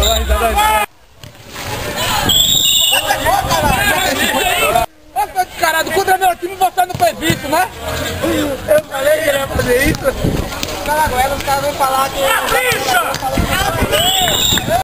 Caralho, contra meu time você não fez isso, né? Eu falei que ele ia fazer isso. Os caras vão falar que...